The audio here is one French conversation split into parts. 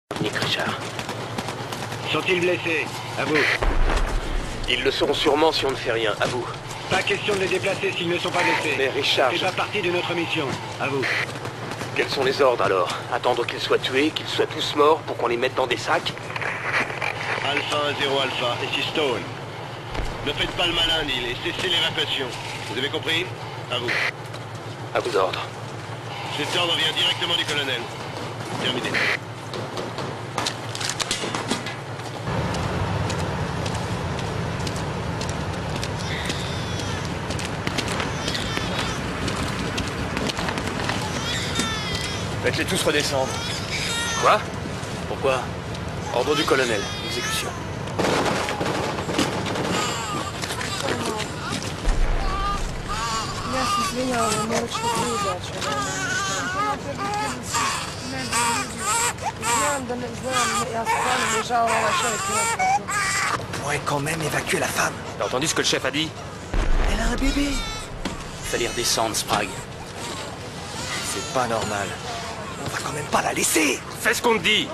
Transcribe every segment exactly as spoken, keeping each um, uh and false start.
Nick Richard. Sont-ils blessés? À vous. Ils le seront sûrement si on ne fait rien. À vous. Pas question de les déplacer s'ils ne sont pas blessés. Mais Richard... C'est je... pas partie de notre mission. À vous. Quels sont les ordres alors? Attendre qu'ils soient tués, qu'ils soient tous morts pour qu'on les mette dans des sacs? Alpha un zéro Alpha, ici Stone. Ne faites pas le malin, Neil, et cessez l'évacuation. Vous avez compris? À vous. À vos ordres. Cet ordre vient directement du colonel. Terminé. Faites-les tous redescendre. Quoi? Pourquoi? Ordre du colonel. Exécution. Ja se izvinjavam, morat ću izaći. Ne bi ljudi. Znam da ne znam, ja stvarno mi je žao ovaj čovjek ima sreću. On pourrait quand même évacuer la femme. T'as entendu ce que le chef a dit? Elle a un bébé. Fallait redescendre, Sprague. C'est pas normal. On va quand même pas la laisser. Fais ce qu'on te dit!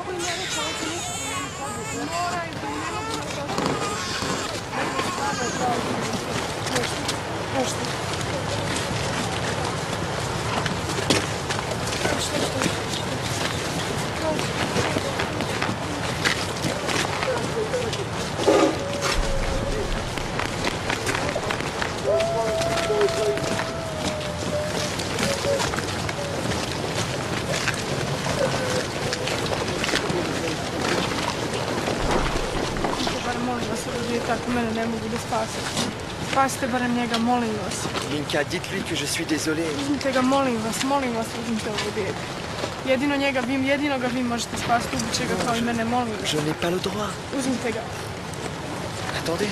Molim vas, ljudi tako mene ne mogu da spasite. Spasite barem njega, molim vas. Linka, dites-lui que je suis désolé. Uzmite ga, molim vas, molim vas, uzmite ovo dijete. Jedino njega vi, jedino ga vi možete spasiti, ubit će ga kao i mene, molim vas. Je n'ai pas le droit. Uzmite ga. Attendez.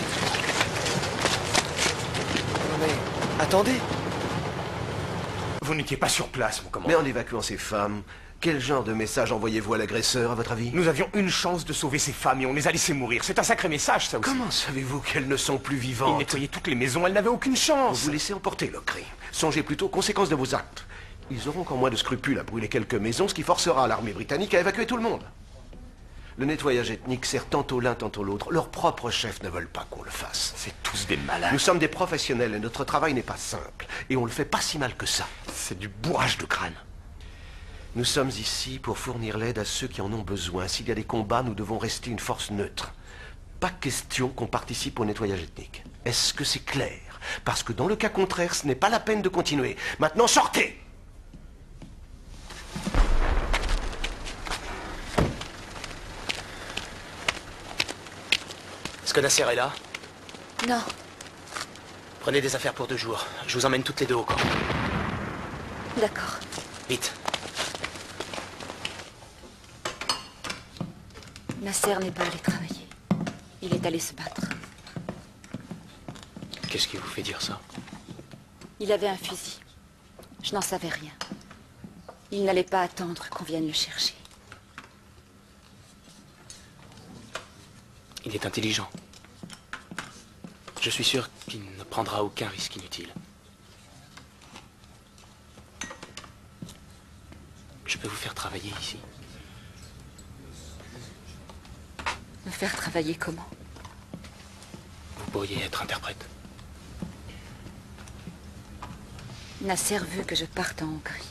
Non mais, attendez. Vous n'étiez pas sur place, mon commandant. Mais en évacuant ces femmes, quel genre de message envoyez-vous à l'agresseur, à votre avis? Nous avions une chance de sauver ces femmes et on les a laissées mourir. C'est un sacré message, ça aussi. Comment savez-vous qu'elles ne sont plus Ils vivantes? nettoyaient toutes les maisons, elles n'avaient aucune chance. Vous vous laissez emporter, Lockery. Songez plutôt aux conséquences de vos actes. Ils auront encore moins de scrupules à brûler quelques maisons, ce qui forcera l'armée britannique à évacuer tout le monde. Le nettoyage ethnique sert tantôt l'un, tantôt l'autre. Leurs propres chefs ne veulent pas qu'on le fasse. C'est tous des malades. Nous sommes des professionnels et notre travail n'est pas simple. Et on le fait pas si mal que ça. C'est du bourrage de crâne. Nous sommes ici pour fournir l'aide à ceux qui en ont besoin. S'il y a des combats, nous devons rester une force neutre. Pas question qu'on participe au nettoyage ethnique. Est-ce que c'est clair? Parce que dans le cas contraire, ce n'est pas la peine de continuer. Maintenant, sortez! Est-ce que Nasser est là? Non. Prenez des affaires pour deux jours. Je vous emmène toutes les deux au camp. D'accord. Vite. Nasser n'est pas allé travailler. Il est allé se battre. Qu'est-ce qui vous fait dire ça? Il avait un fusil. Je n'en savais rien. Il n'allait pas attendre qu'on vienne le chercher. Il est intelligent. Je suis sûr qu'il ne prendra aucun risque inutile. Je peux vous faire travailler ici. Me faire travailler comment? Vous pourriez être interprète. Nasser veut que je parte en Hongrie.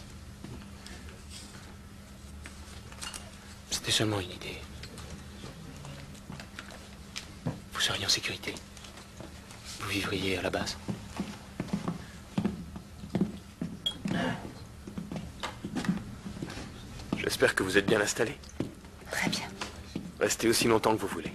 C'était seulement une idée. Vous seriez en sécurité. Vous vivriez à la base. J'espère que vous êtes bien installé. Très bien. Restez aussi longtemps que vous voulez.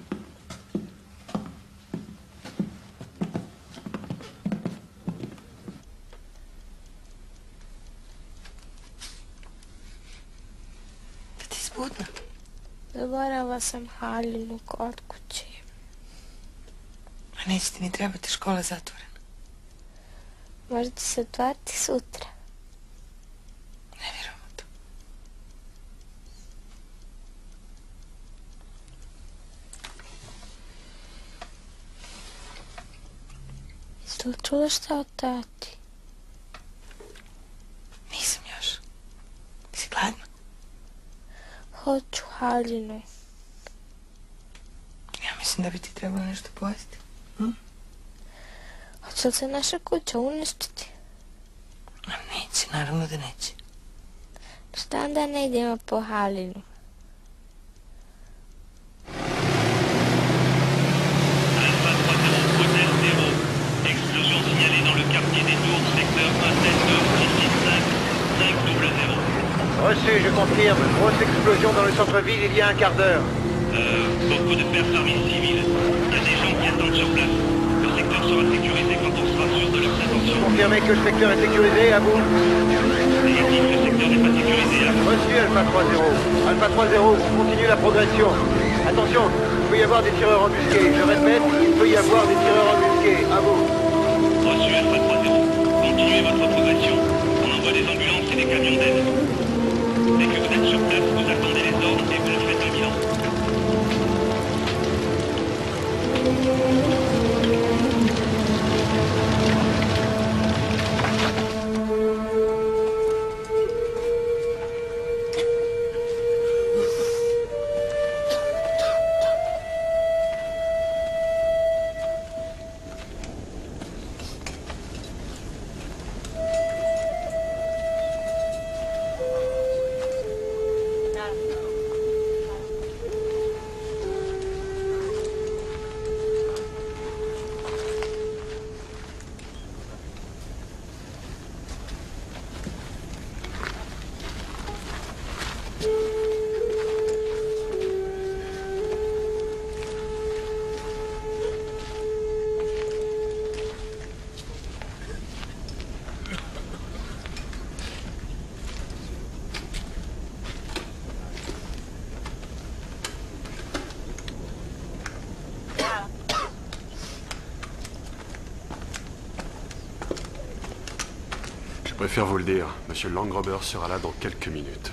Ti zbudna? Zaboravila sam haljinu kod kuće. A neće ti ni trebati, škola zatvorena. Možda će se otvariti sutra. Ne vjerujem u to. Jeste li čula šta o tati? Nisam još. Ti si gladna? Hoću, haljinoj. Ja mislim da bi ti trebalo nešto pojesti. Hm? Hoće li se naša kuća uništiti? A neće, naravno da neće. Šta onda ne idemo po haljinu? Alpha trois zéro, hôtel zéro. Explosion signalée dans le quartier des Tours, secteur un sept neuf trois six cinq cinq zéro zéro. Reçu, je confirme. Grosse explosion dans le centre-ville il y a un quart d'heure. Euh, beaucoup de personnes civiles. Il y a des gens qui attendent sur place. Le secteur sera sécurisé quand on sera sûr de leur attention. Confirmez que le secteur est sécurisé, à vous. Négatif, le secteur n'est pas sécurisé, à vous. Reçu, Alpha trois zéro. Alpha trois zéro, on continue la progression. Attention, il peut y avoir des tireurs embusqués. Je répète, il peut y avoir des tireurs embusqués. À vous. Reçu, Alpha trois zéro. Continuez votre progression. On envoie des ambulances et des camions d'aide. Dès que vous êtes sur place, vous attendez les ordres et vous le faites un bilan. Je préfère vous le dire, Monsieur Langrober sera là dans quelques minutes.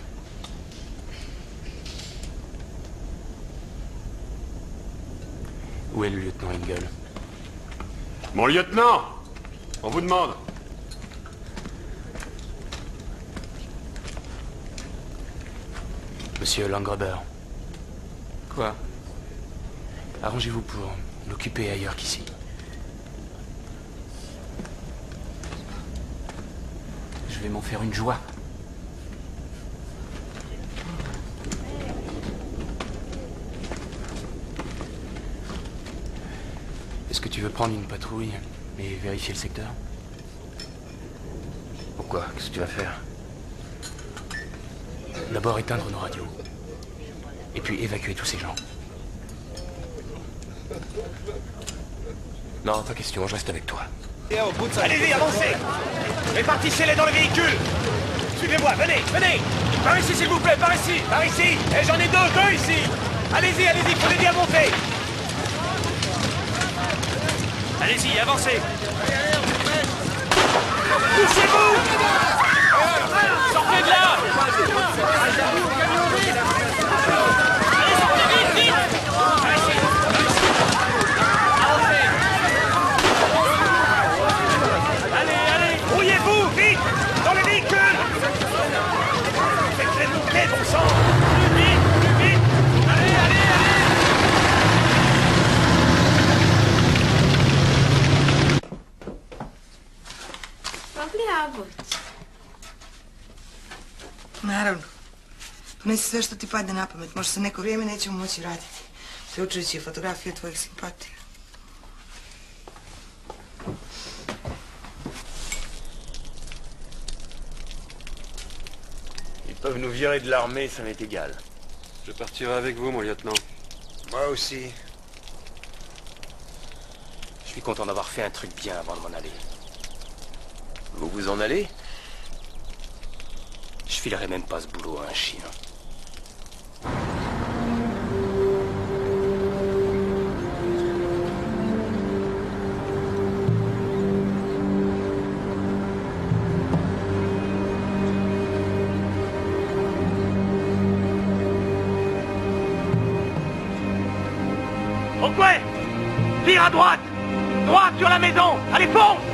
Où est le lieutenant Engel? Mon lieutenant! On vous demande. Monsieur Langrober. Quoi? Arrangez-vous pour l'occuper ailleurs qu'ici. Je vais m'en faire une joie. Est-ce que tu veux prendre une patrouille et vérifier le secteur? Pourquoi? Qu'est-ce que tu vas faire? D'abord éteindre nos radios. Et puis évacuer tous ces gens. Non, pas question, je reste avec toi. Allez-y, avancez! Répartissez-les dans le véhicule! Suivez-moi, venez, venez! Par ici, s'il vous plaît, par ici, par ici! Et j'en ai deux, deux ici! Allez-y, allez-y, faut l'aider à monter! Allez-y, avancez! Poussez-vous! Sortez de là! Allez, sortez vite, vite! Par ici! Brouillez-vous, vite! Dans le véhicule! Faites-les monter, bon sang! Plus vite, plus vite! Allez, allez, allez! Topli jabuć. Naravno. Donesi sve što ti padne na pamet. Možda se neko vrijeme nećemo moći vratiti. Uključujući fotografije tvojih simpatija. Ils peuvent nous virer de l'armée, ça m'est égal. Je partirai avec vous, mon lieutenant. Moi aussi. Je suis content d'avoir fait un truc bien avant de m'en aller. Vous vous en allez? Je filerai même pas ce boulot à un chien. Au coin! Tire à droite! Droite sur la maison! Allez, fonce!